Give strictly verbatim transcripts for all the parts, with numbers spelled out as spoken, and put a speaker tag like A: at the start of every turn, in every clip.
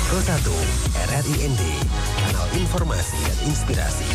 A: Pro satu R R I N D, kanal informasi dan inspirasi.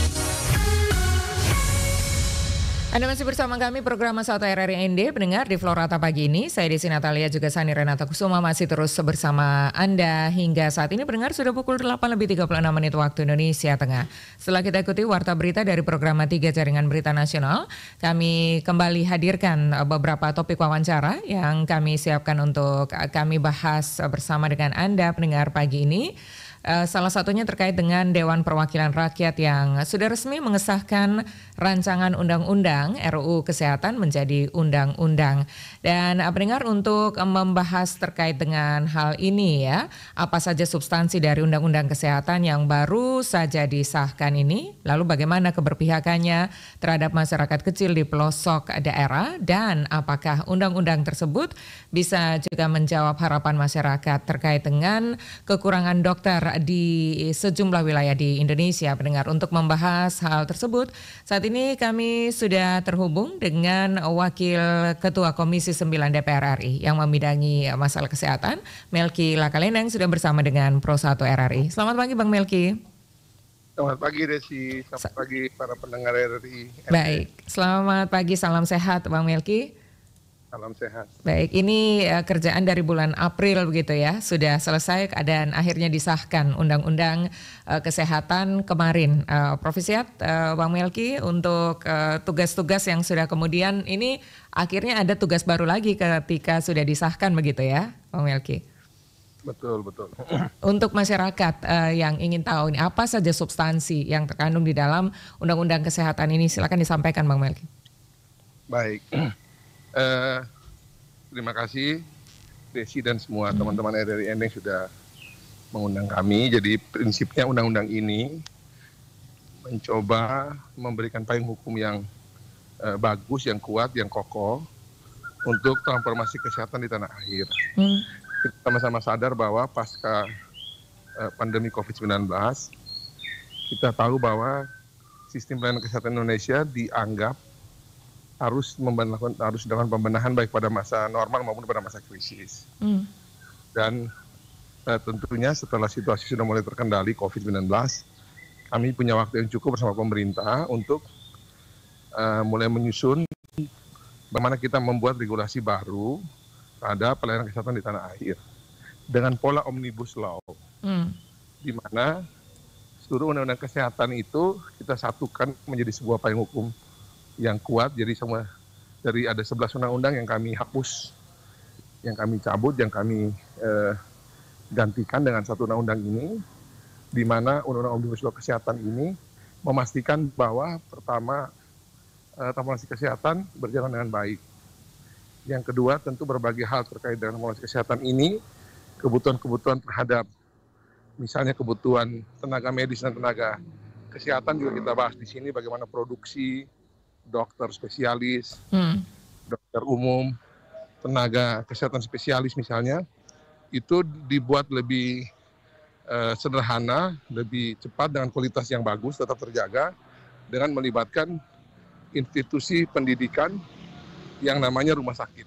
B: Anda masih bersama kami program satu R R I N D, pendengar di Florata pagi ini. Saya Desi Natalia juga Sani Renata Kusuma masih terus bersama Anda hingga saat ini. Pendengar, sudah pukul delapan lebih tiga puluh enam menit waktu Indonesia Tengah. Setelah kita ikuti warta berita dari program tiga Jaringan Berita Nasional, kami kembali hadirkan beberapa topik wawancara yang kami siapkan untuk kami bahas bersama dengan Anda pendengar pagi ini. Uh, salah satunya terkait dengan Dewan Perwakilan Rakyat yang sudah resmi mengesahkan rancangan undang-undang R U U Kesehatan menjadi undang-undang. Dan uh, pendengar, untuk uh, membahas terkait dengan hal ini ya, apa saja substansi dari Undang-Undang Kesehatan yang baru saja disahkan ini, lalu bagaimana keberpihakannya terhadap masyarakat kecil di pelosok daerah, dan apakah undang-undang tersebut bisa juga menjawab harapan masyarakat terkait dengan kekurangan dokter di sejumlah wilayah di Indonesia. Pendengar, untuk membahas hal tersebut, saat ini kami sudah terhubung dengan Wakil Ketua Komisi sembilan D P R R I yang membidangi masalah kesehatan, Melki Lakaleneng, sudah bersama dengan Pro satu R R I. Selamat pagi Bang Melki.
C: Selamat pagi Desi, selamat Sa- pagi para pendengar R R I.
B: Baik, selamat pagi, salam sehat Bang Melki.
C: Salam sehat.
B: Baik, ini uh, kerjaan dari bulan April begitu ya, sudah selesai dan akhirnya disahkan Undang-Undang uh, Kesehatan kemarin. Uh, Profesiat uh, Bang Melki untuk uh, tugas-tugas yang sudah kemudian ini akhirnya ada tugas baru lagi ketika sudah disahkan begitu ya, Bang Melki.
C: Betul, betul.
B: Untuk masyarakat uh, yang ingin tahu ini apa saja substansi yang terkandung di dalam Undang-Undang Kesehatan ini, silakan disampaikan Bang Melki.
C: Baik. Uh, terima kasih Desi dan semua hmm. teman-teman R R I N D yang sudah mengundang kami. Jadi prinsipnya undang-undang ini mencoba memberikan payung hukum yang uh, bagus, yang kuat, yang kokoh untuk transformasi kesehatan di tanah air. Hmm. Kita sama-sama sadar bahwa pasca uh, pandemi covid sembilan belas, kita tahu bahwa sistem pelayanan kesehatan Indonesia dianggap harus membenahan, harus dilakukan pembenahan baik pada masa normal maupun pada masa krisis. Mm. Dan uh, tentunya setelah situasi sudah mulai terkendali covid sembilan belas, kami punya waktu yang cukup bersama pemerintah untuk uh, mulai menyusun bagaimana kita membuat regulasi baru pada pelayanan kesehatan di tanah air dengan pola omnibus law, mm. di mana seluruh undang-undang kesehatan itu kita satukan menjadi sebuah payung hukum yang kuat. Jadi semua dari ada sebelas undang-undang yang kami hapus, yang kami cabut, yang kami eh, gantikan dengan satu undang-undang ini, di mana undang-undang omnibus law kesehatan ini memastikan bahwa pertama eh, transformasi kesehatan berjalan dengan baik. Yang kedua, tentu berbagai hal terkait dengan transformasi kesehatan ini, kebutuhan-kebutuhan terhadap misalnya kebutuhan tenaga medis dan tenaga kesehatan juga kita bahas di sini, bagaimana produksi dokter spesialis, hmm. dokter umum, tenaga kesehatan spesialis misalnya, itu dibuat lebih uh, sederhana, lebih cepat dengan kualitas yang bagus, tetap terjaga, dengan melibatkan institusi pendidikan yang namanya rumah sakit.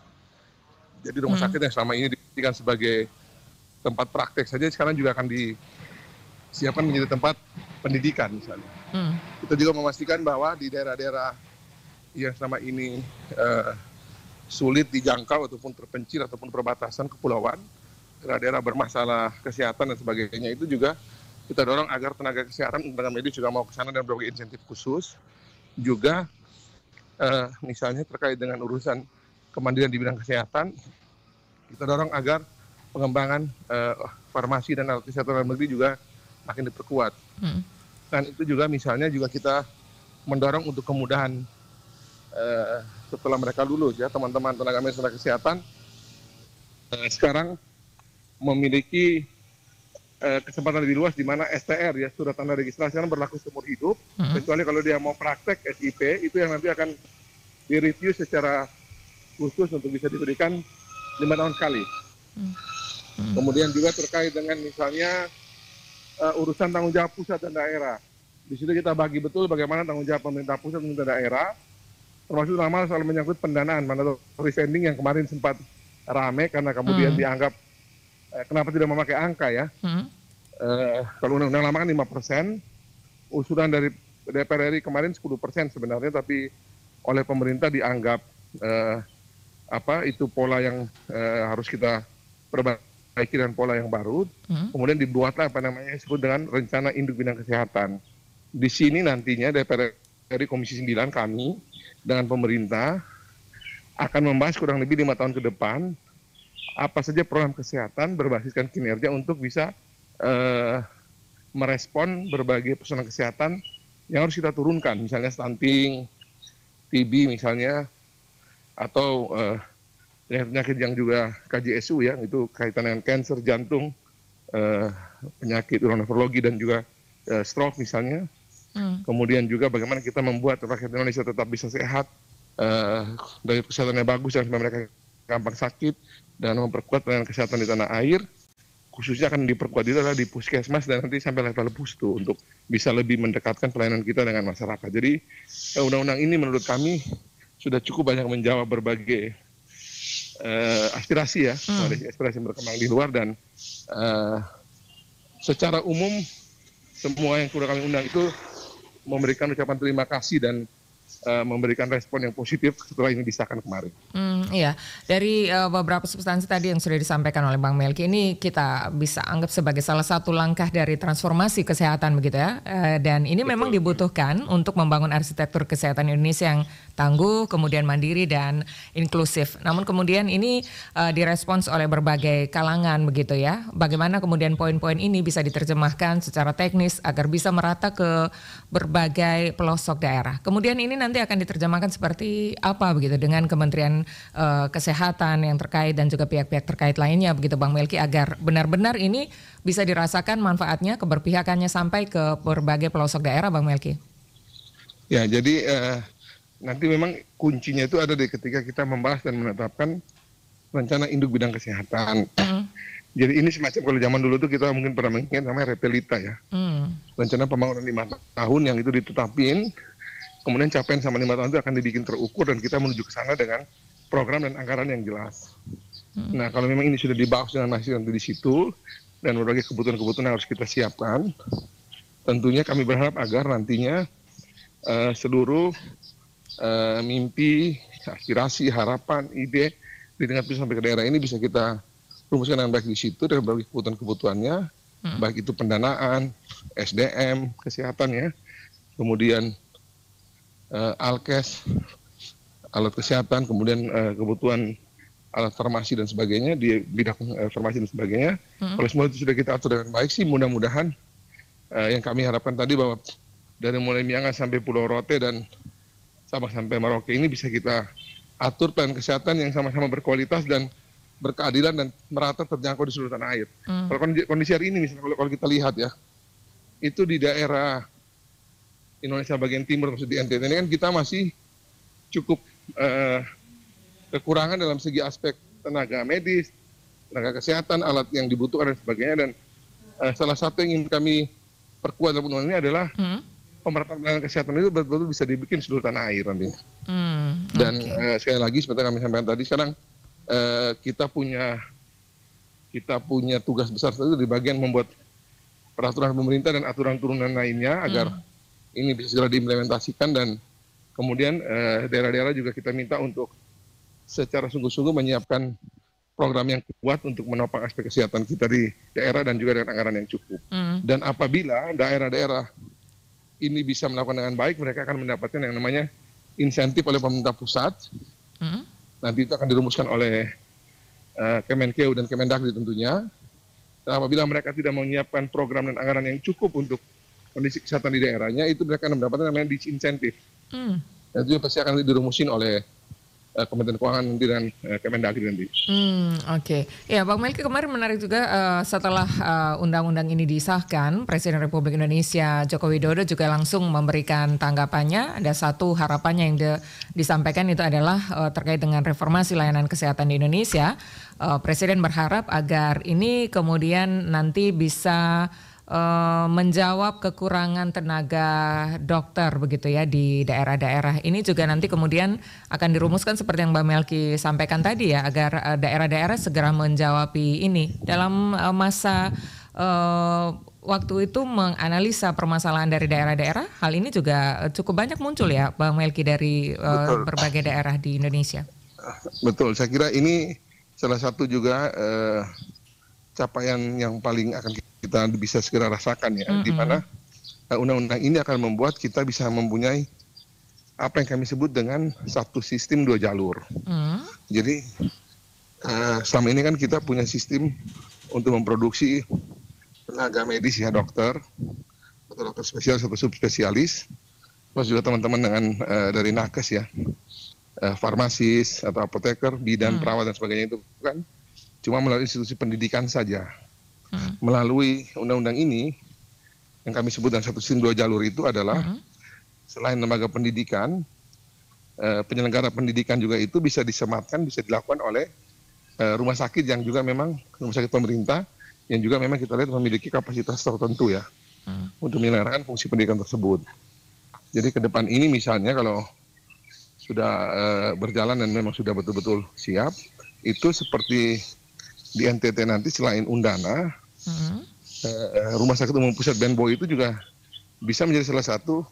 C: Jadi rumah hmm. sakit yang selama ini dijadikan sebagai tempat praktek saja, sekarang juga akan disiapkan menjadi tempat pendidikan misalnya. Hmm. Kita juga memastikan bahwa di daerah-daerah yang selama ini uh, sulit dijangkau ataupun terpencil ataupun perbatasan kepulauan, daerah-daerah bermasalah kesehatan dan sebagainya, itu juga kita dorong agar tenaga kesehatan, tenaga medis juga mau ke sana dan berbagai insentif khusus. Juga uh, misalnya terkait dengan urusan kemandirian di bidang kesehatan, kita dorong agar pengembangan uh, farmasi dan alat kesehatan dalam negeri juga makin diperkuat. Hmm. Dan itu juga misalnya juga kita mendorong untuk kemudahan uh, setelah mereka lulus ya, teman-teman tenaga medis dan kesehatan uh, sekarang memiliki uh, kesempatan lebih luas, di mana S T R ya, surat tanda registrasi kan berlaku seumur hidup, hmm. kecuali kalau dia mau praktek S I P itu yang nanti akan direview secara khusus untuk bisa diberikan lima tahun sekali. Hmm. Hmm. Kemudian juga terkait dengan misalnya Uh, urusan tanggung jawab pusat dan daerah. Di situ kita bagi betul bagaimana tanggung jawab pemerintah pusat dan pemerintah daerah, termasuk nama soal menyangkut pendanaan, mandatory spending yang kemarin sempat rame karena kemudian hmm. dianggap eh, kenapa tidak memakai angka ya? Hmm. Eh, kalau undang-undang lama kan lima persen, usulan dari D P R R I kemarin sepuluh persen sebenarnya, tapi oleh pemerintah dianggap eh, apa itu pola yang eh, harus kita perbaiki dan pola yang baru. Hmm. Kemudian dibuatlah apa namanya disebut dengan rencana induk bidang kesehatan. Di sini nantinya D P R R I Komisi sembilan kami dengan pemerintah akan membahas kurang lebih lima tahun ke depan apa saja program kesehatan berbasiskan kinerja untuk bisa eh, merespon berbagai persoalan kesehatan yang harus kita turunkan, misalnya stunting, T B misalnya, atau uh, penyakit yang juga K J S U ya, itu kaitan dengan kanker jantung, uh, penyakit uronefrologi dan juga uh, stroke misalnya. Hmm. Kemudian juga bagaimana kita membuat rakyat Indonesia tetap bisa sehat, uh, dari kesehatannya bagus dan supaya mereka gampang sakit, dan memperkuat pelayanan kesehatan di tanah air. Khususnya akan diperkuat itu adalah di puskesmas dan nanti sampai level pustu untuk bisa lebih mendekatkan pelayanan kita dengan masyarakat. Jadi undang-undang ini menurut kami sudah cukup banyak menjawab berbagai uh, aspirasi ya, hmm. aspirasi yang berkembang di luar, dan uh, secara umum semua yang sudah kami undang itu memberikan ucapan terima kasih dan Uh, memberikan respon yang positif setelah ini disahkan kemarin.
B: Hmm, iya, dari uh, beberapa substansi tadi yang sudah disampaikan oleh Bang Melki, ini kita bisa anggap sebagai salah satu langkah dari transformasi kesehatan begitu ya. Uh, dan ini Betul. memang dibutuhkan untuk membangun arsitektur kesehatan Indonesia yang tangguh, kemudian mandiri dan inklusif. Namun kemudian ini uh, direspons oleh berbagai kalangan begitu ya. Bagaimana kemudian poin-poin ini bisa diterjemahkan secara teknis agar bisa merata ke berbagai pelosok daerah. Kemudian ini nanti nanti akan diterjemahkan seperti apa begitu dengan Kementerian uh, Kesehatan yang terkait dan juga pihak-pihak terkait lainnya begitu Bang Melki, agar benar-benar ini bisa dirasakan manfaatnya, keberpihakannya sampai ke berbagai pelosok daerah Bang Melki.
C: Ya, jadi uh, nanti memang kuncinya itu ada di ketika kita membahas dan menetapkan rencana induk bidang kesehatan. Mm. Jadi ini semacam kalau zaman dulu tuh kita mungkin pernah mengingat namanya Repelita ya. Mm. Rencana pembangunan lima tahun yang itu ditetapin. Kemudian capaian sama lima tahun itu akan dibikin terukur dan kita menuju ke sana dengan program dan anggaran yang jelas. Hmm. Nah, kalau memang ini sudah dibahas dengan masih nanti di situ dan berbagai kebutuhan-kebutuhan yang harus kita siapkan, tentunya kami berharap agar nantinya uh, seluruh uh, mimpi, aspirasi, harapan, ide di tingkat pusat sampai ke daerah ini bisa kita rumuskan dengan baik di situ dengan berbagai kebutuhan-kebutuhannya, hmm. baik itu pendanaan, S D M, kesehatan ya, kemudian Uh, alkes, alat kesehatan, kemudian uh, kebutuhan alat farmasi dan sebagainya di bidang uh, farmasi dan sebagainya. Hmm. Kalau semua itu sudah kita atur dengan baik sih, mudah-mudahan uh, yang kami harapkan tadi bahwa dari mulai Miangas sampai Pulau Rote dan Sabang sampai Merauke ini bisa kita atur plan kesehatan yang sama-sama berkualitas dan berkeadilan dan merata terjangkau di seluruh tanah air. Hmm. Kalau kondisi hari ini misalnya kalau, kalau kita lihat ya, itu di daerah Indonesia bagian timur, maksud di N T T ini kan kita masih cukup uh, kekurangan dalam segi aspek tenaga medis, tenaga kesehatan, alat yang dibutuhkan dan sebagainya. Dan uh, salah satu yang ingin kami perkuat dalam undang ini adalah hmm? pemerataan pelayanan kesehatan itu betul-betul bisa dibikin seluruh tanah air nanti. Hmm, dan okay. uh, sekali lagi seperti kami sampaikan tadi, sekarang uh, kita punya kita punya tugas besar itu di bagian membuat peraturan pemerintah dan aturan turunan lainnya agar hmm. ini bisa segera diimplementasikan, dan kemudian eh, daerah-daerah juga kita minta untuk secara sungguh-sungguh menyiapkan program yang kuat untuk menopang aspek kesehatan kita di daerah dan juga dengan anggaran yang cukup. Mm. Dan apabila daerah-daerah ini bisa melakukan dengan baik, mereka akan mendapatkan yang namanya insentif oleh pemerintah pusat. Mm. Nanti itu akan dirumuskan oleh uh, Kemenkeu dan Kemendagri tentunya. Dan apabila mereka tidak menyiapkan program dan anggaran yang cukup untuk kondisi kesehatan di daerahnya, itu mereka akan mendapatkan namanya disinsentif. Hmm. Dan itu pasti akan dirumusin oleh uh, Kementerian Keuangan nanti dan uh, Kemendagri nanti.
B: Hmm, Oke, okay. Ya Bang Melki, kemarin menarik juga uh, setelah uh, undang-undang ini disahkan, Presiden Republik Indonesia Joko Widodo juga langsung memberikan tanggapannya. Ada satu harapannya yang de- disampaikan itu adalah uh, terkait dengan reformasi layanan kesehatan di Indonesia. Uh, Presiden berharap agar ini kemudian nanti bisa uh, menjawab kekurangan tenaga dokter begitu ya di daerah-daerah. Ini juga nanti kemudian akan dirumuskan seperti yang Mbak Melki sampaikan tadi ya, agar uh, daerah-daerah segera menjawab ini dalam uh, masa uh, waktu itu menganalisa permasalahan dari daerah-daerah. Hal ini juga cukup banyak muncul ya, Bang Melki, dari uh, berbagai daerah di Indonesia.
C: Betul, saya kira ini salah satu juga uh, capaian yang paling akan kita bisa segera rasakan ya, mm-hmm. di mana uh, undang-undang ini akan membuat kita bisa mempunyai apa yang kami sebut dengan satu sistem dua jalur. Mm. Jadi uh, selama ini kan kita punya sistem untuk memproduksi tenaga medis ya, dokter, atau dokter spesialis atau subspesialis, plus juga teman-teman dengan uh, dari nakes ya, uh, farmasis atau apoteker, bidan, hmm. perawat dan sebagainya, itu kan cuma melalui institusi pendidikan saja. Hmm. Melalui undang-undang ini yang kami sebut dengan satu sistem dua jalur itu adalah hmm. selain lembaga pendidikan, uh, penyelenggara pendidikan juga itu bisa disematkan, bisa dilakukan oleh uh, rumah sakit yang juga memang rumah sakit pemerintah, yang juga memang kita lihat memiliki kapasitas tertentu ya hmm. untuk menyelenggarakan fungsi pendidikan tersebut. Jadi ke depan ini misalnya kalau sudah uh, berjalan dan memang sudah betul-betul siap, itu seperti di N T T nanti selain Undana, hmm. uh, Rumah Sakit Umum Pusat Benbo itu juga bisa menjadi salah satu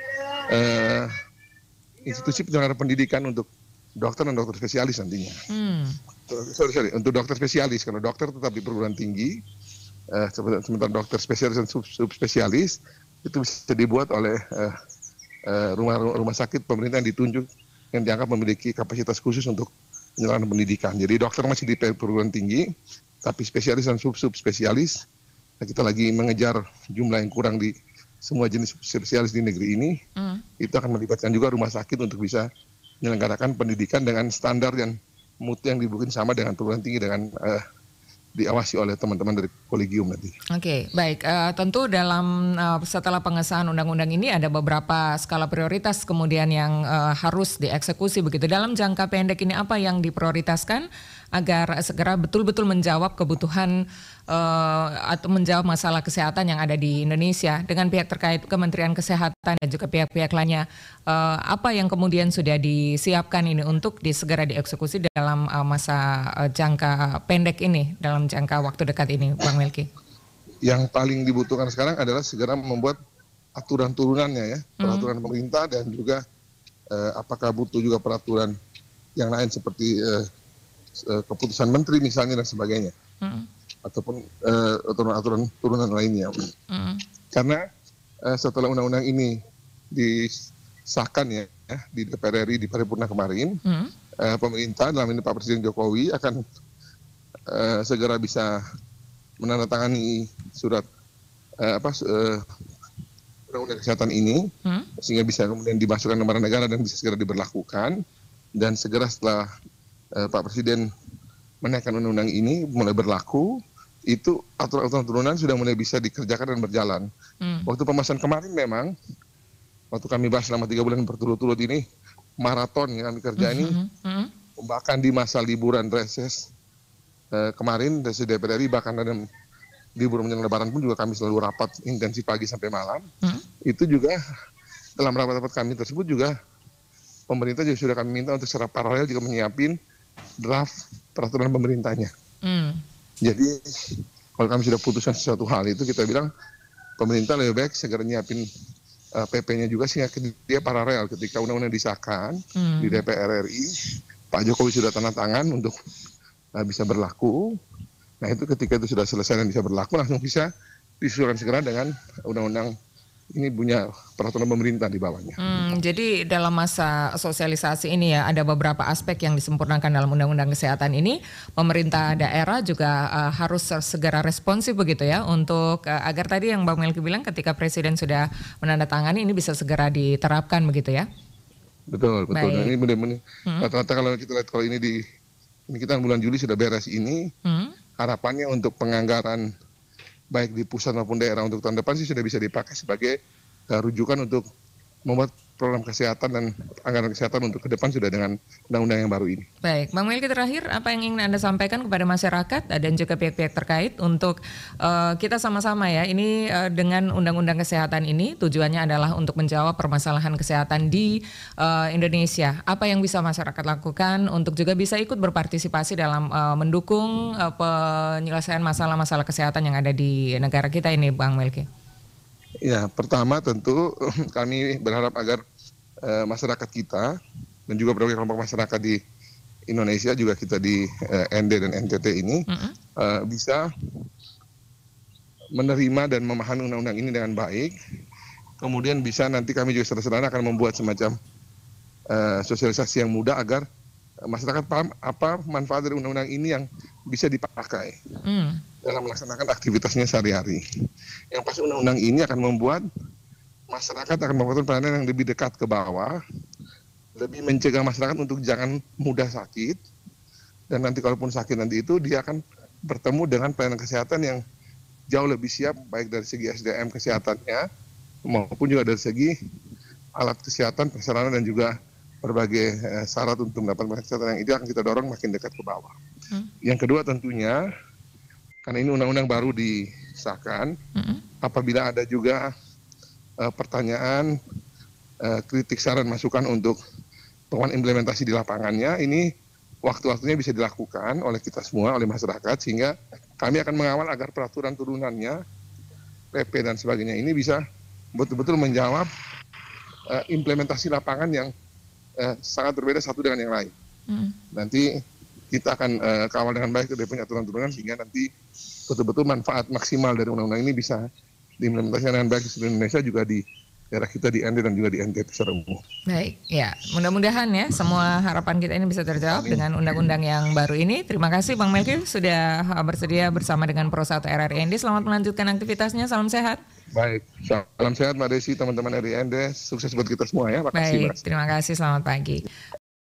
C: uh, institusi penyelenggara pendidikan untuk dokter dan dokter spesialis nantinya. Hmm. Sorry, sorry, untuk dokter spesialis, kalau dokter tetap di perguruan tinggi, uh, sementara dokter spesialis dan sub subspesialis itu bisa dibuat oleh uh, uh, rumah rumah sakit pemerintah yang ditunjuk, yang dianggap memiliki kapasitas khusus untuk penyelenggaraan pendidikan. Jadi dokter masih di perguruan tinggi, tapi spesialis dan sub subspesialis, nah kita lagi mengejar jumlah yang kurang di semua jenis spesialis di negeri ini, mm. itu akan melibatkan juga rumah sakit untuk bisa menyelenggarakan pendidikan dengan standar yang mutu yang dibuat sama dengan perguruan tinggi, dengan uh, diawasi oleh teman-teman dari kolegium nanti.
B: Oke, okay, baik. Uh, tentu dalam uh, setelah pengesahan undang-undang ini ada beberapa skala prioritas kemudian yang uh, harus dieksekusi begitu. Dalam jangka pendek ini apa yang diprioritaskan agar segera betul-betul menjawab kebutuhan uh, atau menjawab masalah kesehatan yang ada di Indonesia dengan pihak terkait Kementerian Kesehatan dan juga pihak-pihak lainnya. Uh, apa yang kemudian sudah disiapkan ini untuk disegera dieksekusi dalam uh, masa uh, jangka pendek ini, dalam jangka waktu dekat ini, Bang Melki?
C: Yang paling dibutuhkan sekarang adalah segera membuat aturan turunannya ya, peraturan hmm. pemerintah, dan juga uh, apakah butuh juga peraturan yang lain seperti uh, keputusan menteri misalnya dan sebagainya, mm. ataupun uh, aturan-aturan turunan lainnya. Mm. Karena uh, setelah undang-undang ini disahkan ya, ya di D P R R I di paripurna kemarin, mm. uh, pemerintah dalam ini Pak Presiden Jokowi akan uh, segera bisa menandatangani surat uh, apa uh, undang-undang kesehatan ini, mm. sehingga bisa kemudian dimasukkan lembaran negara dan bisa segera diberlakukan, dan segera setelah Pak Presiden menaikkan undang-undang ini mulai berlaku, itu aturan-aturan turunan sudah mulai bisa dikerjakan dan berjalan. Hmm. Waktu pembahasan kemarin memang, waktu kami bahas selama tiga bulan berturut-turut ini, maraton yang kami kerja ini, hmm. Hmm. bahkan di masa liburan reses eh, kemarin, dari D P R R I, bahkan ada libur menjelang Lebaran pun juga kami selalu rapat intensif pagi sampai malam. Hmm. Itu juga dalam rapat-rapat kami tersebut juga pemerintah juga sudah kami minta untuk secara paralel juga menyiapin draft peraturan pemerintahnya. Mm. Jadi kalau kami sudah putuskan sesuatu hal itu, kita bilang pemerintah lebih baik segera nyiapin uh, P P-nya juga, sehingga dia paralel ketika undang-undang disahkan mm. di D P R R I, Pak Jokowi sudah tanda tangan untuk uh, bisa berlaku. Nah itu ketika itu sudah selesai dan bisa berlaku, langsung bisa disusulkan segera dengan undang-undang ini punya peraturan pemerintah di bawahnya.
B: Hmm, jadi dalam masa sosialisasi ini ya, ada beberapa aspek yang disempurnakan dalam Undang-Undang Kesehatan ini. Pemerintah daerah juga uh, harus segera responsif begitu ya, untuk uh, agar tadi yang Bang Melki bilang ketika Presiden sudah menandatangani ini bisa segera diterapkan begitu ya.
C: Betul, betul. Nah, ini benar-benar hmm. rata-rata kalau kita lihat, kalau ini di ini kita bulan Juli sudah beres ini, hmm. harapannya untuk penganggaran baik di pusat maupun daerah untuk tahun depan sih sudah bisa dipakai sebagai uh, rujukan untuk membuat program kesehatan dan anggaran kesehatan untuk ke depan sudah dengan undang-undang yang baru ini.
B: Baik, Bang Melki, terakhir apa yang ingin Anda sampaikan kepada masyarakat dan juga pihak-pihak terkait untuk uh, kita sama-sama ya, ini uh, dengan undang-undang kesehatan ini tujuannya adalah untuk menjawab permasalahan kesehatan di uh, Indonesia. Apa yang bisa masyarakat lakukan untuk juga bisa ikut berpartisipasi dalam uh, mendukung uh, penyelesaian masalah-masalah kesehatan yang ada di negara kita ini, Bang Melki?
C: Ya, pertama tentu kami berharap agar uh, masyarakat kita dan juga berbagai kelompok masyarakat di Indonesia, juga kita di uh, N D dan N T T ini uh-huh. uh, bisa menerima dan memahami undang-undang ini dengan baik. Kemudian bisa nanti kami juga sederhana akan membuat semacam uh, sosialisasi yang mudah agar masyarakat paham apa manfaat dari undang-undang ini yang bisa dipakai mm. dalam melaksanakan aktivitasnya sehari-hari. Yang pasti undang-undang ini akan membuat masyarakat akan melakukan pelayanan yang lebih dekat ke bawah, lebih mencegah masyarakat untuk jangan mudah sakit, dan nanti kalaupun sakit nanti itu dia akan bertemu dengan pelayanan kesehatan yang jauh lebih siap, baik dari segi S D M kesehatannya maupun juga dari segi alat kesehatan, persyaratan dan juga berbagai eh, syarat untuk mendapatkan kesehatan yang itu akan kita dorong makin dekat ke bawah. Hmm. Yang kedua tentunya, karena ini undang-undang baru disahkan, hmm. apabila ada juga eh, pertanyaan, eh, kritik, saran, masukan untuk penguatan implementasi di lapangannya, ini waktu-waktunya bisa dilakukan oleh kita semua, oleh masyarakat, sehingga kami akan mengawal agar peraturan turunannya, P P dan sebagainya ini bisa betul-betul menjawab eh, implementasi lapangan yang Eh, sangat berbeda satu dengan yang lain. Hmm. Nanti kita akan eh, kawal dengan baik dari aturan-aturan sehingga nanti betul-betul manfaat maksimal dari undang-undang ini bisa diimplementasikan dengan baik di seluruh Indonesia, juga di daerah kita di N D dan juga di N T T secara umum.
B: Baik, ya mudah-mudahan ya semua harapan kita ini bisa terjawab Amin. Dengan undang-undang yang baru ini. Terima kasih Bang Melki sudah bersedia bersama dengan Pro satu R R I N D. Selamat melanjutkan aktivitasnya, salam sehat.
C: Baik, salam sehat Mbak Desi, teman-teman R R I N D, sukses buat kita semua ya. Makasih.
B: Baik, terima kasih, selamat pagi.